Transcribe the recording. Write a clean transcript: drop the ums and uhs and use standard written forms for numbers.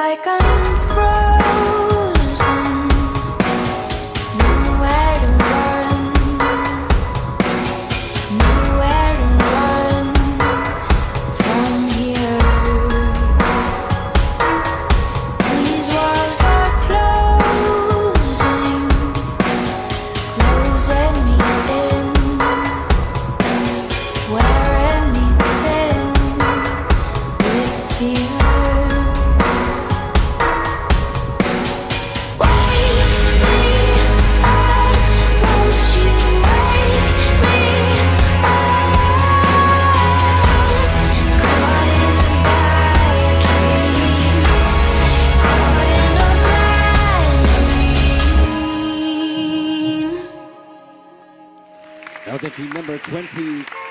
like I'm frozen, nowhere to run, nowhere to run from here. These walls are closing, closing me in, wearing me thin with fear. Delta team number 20.